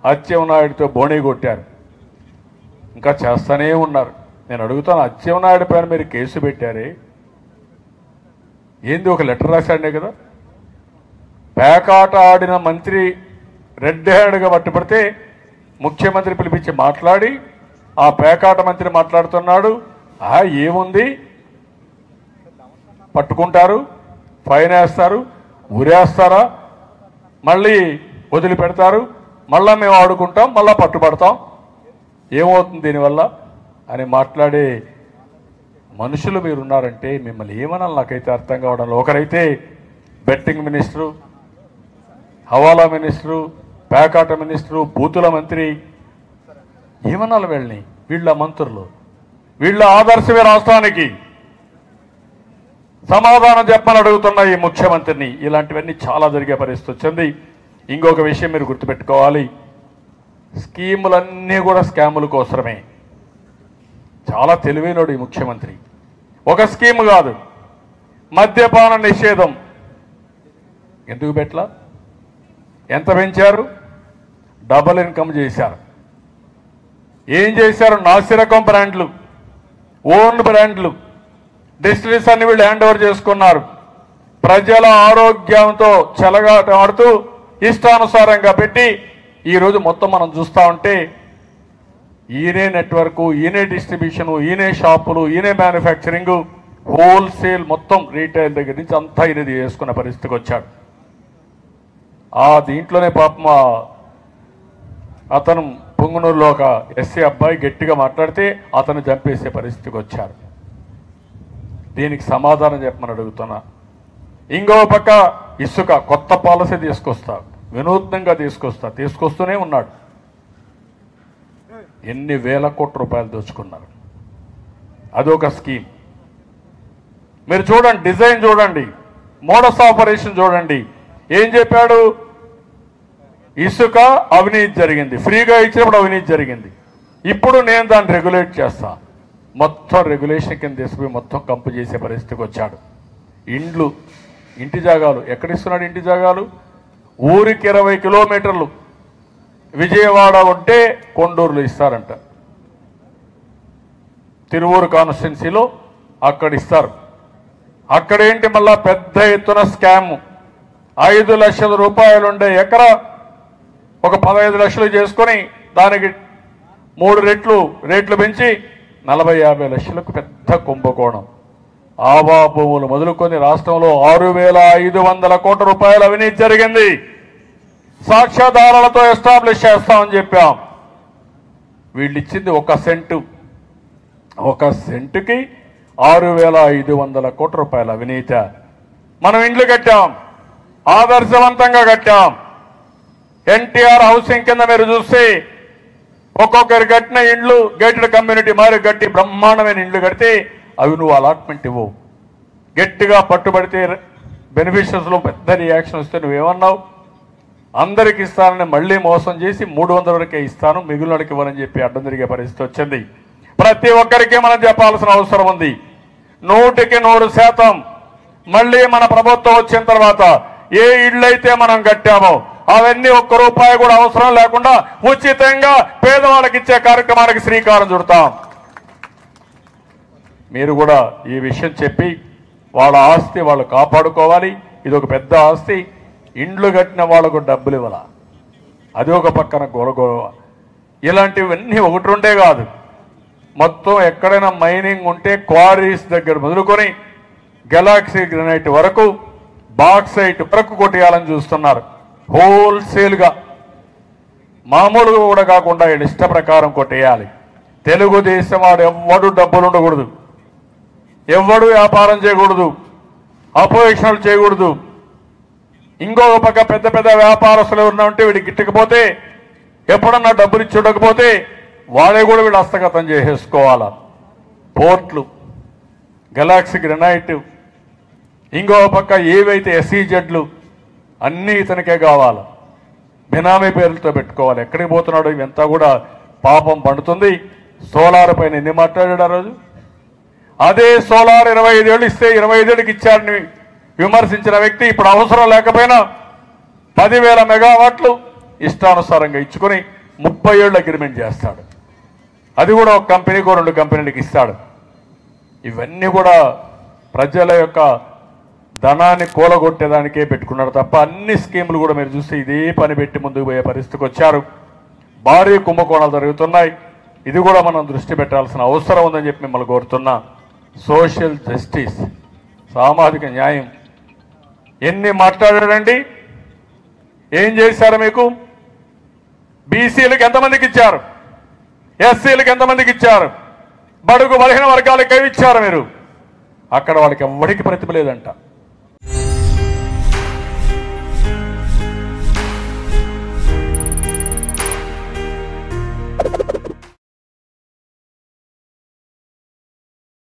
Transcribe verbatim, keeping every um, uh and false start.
అచ్చెన్నాయుడితో బోణీ కొట్టారు, ఇంకా చేస్తూనే ఉన్నారు. నేను అడుగుతాను, అచ్చెన్నాయుడు పైన మీరు కేసు పెట్టారే, ఏంది ఒక లెటర్ రాశాడే కదా, పేకాట ఆడిన మంత్రి రెడ్ హ్యాండ్గా పట్టుబడితే ముఖ్యమంత్రి పిలిపించి మాట్లాడి ఆ పేకాట మంత్రి మాట్లాడుతున్నాడు, ఆ ఏముంది పట్టుకుంటారు, ఫైన్ వేస్తారు, ఉరేస్తారా, మళ్ళీ వదిలిపెడతారు, మళ్ళా మేము ఆడుకుంటాం, మళ్ళా పట్టుబడతాం, ఏమవుతుంది దీనివల్ల అని మాట్లాడే మనుషులు మీరున్నారంటే మిమ్మల్ని ఏమనాలి నాకైతే అర్థం కావడం. ఒకరైతే బెట్టింగ్ మినిస్టరు, హవాలా మినిస్టరు, పేకాట మినిస్టరు, బూతుల మంత్రి, ఏమనాలి వీళ్ళని? వీళ్ళ మంత్రులు, వీళ్ళ ఆదర్శమే రాష్ట్రానికి. సమాధానం చెప్పమని అడుగుతున్న ఈ ముఖ్యమంత్రిని. ఇలాంటివన్నీ చాలా జరిగే పరిస్థితి వచ్చింది. ఇంకొక విషయం మీరు గుర్తుపెట్టుకోవాలి, స్కీములన్నీ కూడా స్కాముల కోసమే. చాలా తెలివైనడు ఈ ముఖ్యమంత్రి. ఒక స్కీమ్ కాదు, మద్యపాన నిషేధం ఎందుకు పెట్టలా? ఎంత పెంచారు? డబుల్ ఇన్కమ్ చేశారు. ఏం చేశారు? నాసిరకం బ్రాండ్లు, ఓన్ బ్రాండ్లు, డిస్టిలరీస్ అన్ని వీళ్ళు హ్యాండ్ ఓవర్ చేసుకున్నారు. ప్రజల ఆరోగ్యంతో చెలగాటమాడుతూ ఇష్టానుసారంగా పెట్టి ఈరోజు మొత్తం మనం చూస్తూ ఉంటే ఈయనే నెట్వర్కు, ఈయనే డిస్ట్రిబ్యూషను, ఈయనే షాపులు, ఈయనే మ్యానుఫ్యాక్చరింగు, హోల్సేల్ మొత్తం రీటైల్ దగ్గర నుంచి అంతా ఈయనది చేసుకున్న పరిస్థితికి వచ్చాడు. ఆ దీంట్లోనే పాపం అతను పొంగునూరులో ఒక ఎస్సీ అబ్బాయి గట్టిగా మాట్లాడితే అతను చంపేసే పరిస్థితికి వచ్చారు. దీనికి సమాధానం చెప్పమని అడుగుతున్నా. ఇంకో పక్క ఇసుక కొత్త పాలసీ తీసుకొస్తా, వినూత్నంగా తీసుకొస్తా, తీసుకొస్తూనే ఉన్నాడు. ఎన్ని వేల కోట్ల రూపాయలు దోచుకున్నారు. అదొక స్కీమ్. మీరు చూడండి, డిజైన్ చూడండి, మోడస్ ఆపరేషన్ చూడండి. ఏం చెప్పాడు? ఇసుక అవినీతి జరిగింది, ఫ్రీగా ఇచ్చినప్పుడు అవినీతి జరిగింది, ఇప్పుడు నేను దాన్ని రెగ్యులేట్ చేస్తా. మొత్తం రెగ్యులేషన్ కింద తీసుకుపోయి మొత్తం కంపు చేసే పరిస్థితికి వచ్చాడు. ఇండ్లు, ఇంటి జాగాలు ఎక్కడిస్తున్నాడు? ఇంటి జాగాలు ఊరికి ఇరవై కిలోమీటర్లు విజయవాడ ఉంటే కొండూరులో ఇస్తారంట, తిరువూరు కాన్స్టిట్యున్సీలో అక్కడ ఇస్తారు. అక్కడేంటి మళ్ళా పెద్ద ఎత్తున స్కామ్. ఐదు లక్షల రూపాయలు ఉండే ఎకరా ఒక పదహైదు లక్షలు చేసుకొని దానికి మూడు రెట్లు రేట్లు పెంచి నలభై యాభై లక్షలకు పెద్ద కుంభకోణం. ఆవా భూములు మొదలుకొని రాష్ట్రంలో ఆరు వేల ఐదు వందల కోట్ల రూపాయల అవినీతి జరిగింది. సాక్ష్యాధారాలతో ఎస్టాబ్లిష్ చేస్తామని చెప్పాం. వీళ్ళు ఇచ్చింది ఒక సెంటు, ఒక సెంటుకి ఆరు వేల ఐదు వందల కోట్ల రూపాయల అవినీతి. మనం ఇండ్లు కట్టాం, ఆదర్శవంతంగా కట్టాం. ఎన్టీఆర్ హౌసింగ్ కింద మీరు చూస్తే ఒక్కొక్కరు కట్టిన ఇండ్లు గేటెడ్ కమ్యూనిటీ మారి కట్టి బ్రహ్మాండమైన ఇండ్లు కడితే అవి నువ్వు అలాట్మెంట్ ఇవ్వవు. గట్టిగా పట్టుబడితే బెనిఫిషియర్స్లో పెద్ద రియాక్షన్ వస్తే నువ్వేమన్నావు? అందరికి ఇస్తానని మళ్ళీ మోసం చేసి మూడు వందల వరకే ఇస్తాను, మిగులుడికి ఇవ్వనని చెప్పి అడ్డం జరిగే పరిస్థితి వచ్చింది. ప్రతి ఒక్కరికి మనం చెప్పాల్సిన అవసరం ఉంది. నూటికి నూరు శాతం మళ్ళీ మన ప్రభుత్వం వచ్చిన తర్వాత ఏ ఇళ్ళైతే మనం కట్టామో అవన్నీ ఒక్క రూపాయి కూడా అవసరం లేకుండా ఉచితంగా పేదవాళ్ళకి ఇచ్చే కార్యక్రమానికి శ్రీకారం చుడతాం. మీరు కూడా ఈ విషయం చెప్పి వాళ్ళ ఆస్తి వాళ్ళు కాపాడుకోవాలి. ఇది ఒక పెద్ద ఆస్తి. ఇండ్లు కట్టిన వాళ్ళకు డబ్బులు ఇవ్వాల, అది ఒక పక్కన గొరగొరవ. ఇలాంటివన్నీ ఒకటి ఉంటే కాదు, మొత్తం ఎక్కడైనా మైనింగ్ ఉంటే క్వారీస్ దగ్గర మొదలుకొని గెలాక్సీ గ్రనైట్ వరకు బాక్సైట్ వరకు కొట్టేయాలని చూస్తున్నారు. హోల్సేల్గా, మామూలుగా కూడా కాకుండా ఇష్ట ప్రకారం కొట్టేయాలి. తెలుగుదేశం వాడు ఎవ్వడు డబ్బులు ఉండకూడదు, ఎవ్వడు వ్యాపారం చేయకూడదు, అపోజిషన్లు చేయకూడదు. ఇంకొక పక్క పెద్ద పెద్ద వ్యాపారస్తులు ఎవరన్నా ఉంటే వీడికి గిట్టకపోతే, ఎప్పుడన్నా డబ్బులు ఇచ్చి ఉండకపోతే వాళ్ళే కూడా వీడు హస్తగతం చేసేసుకోవాలా. పోర్ట్లు, గెలాక్సీ గ్రనైట్, ఇంకో పక్క ఏవైతే ఎస్ఈజెడ్లు అన్నీ ఇతనికే కావాలి. బినామీ పేర్లతో పెట్టుకోవాలి. ఎక్కడికి పోతున్నాడో ఇవంతా కూడా పాపం పండుతుంది. సోలార్ పైన ఎన్ని మాట్లాడాడు ఆ రోజు? అదే సోలార్ ఇరవై ఐదేళ్ళు ఇస్తే ఇరవై ఐదేళ్ళకి ఇచ్చాడని విమర్శించిన వ్యక్తి ఇప్పుడు అవసరం లేకపోయినా పదివేల మెగావాట్లు ఇష్టానుసారంగా ఇచ్చుకొని ముప్పై ఏళ్ళు అగ్రిమెంట్ చేస్తాడు. అది కూడా ఒక కంపెనీకో రెండు కంపెనీలకు ఇస్తాడు. ఇవన్నీ కూడా ప్రజల యొక్క ధనాన్ని కూలగొట్టేదానికే పెట్టుకున్నారు తప్ప అన్ని స్కీములు కూడా మీరు చూస్తే ఇదే పని పెట్టి ముందుకు పోయే పరిస్థితికి వచ్చారు. భారీ కుంభకోణాలు జరుగుతున్నాయి. ఇది కూడా మనం దృష్టి పెట్టాల్సిన అవసరం ఉందని చెప్పి మిమ్మల్ని కోరుతున్నా. సోషల్ జస్టిస్, సామాజిక న్యాయం ఎన్ని మాట్లాడారండి? ఏం చేశారు? మీకు బీసీలకు ఎంతమందికి ఇచ్చారు? ఎస్సీలకు ఎంతమందికి ఇచ్చారు? బడుగు బలహీన వర్గాలకు ఇచ్చారు మీరు. అక్కడ వాళ్ళకి ఎవరికి ప్రతిభ లేదంట.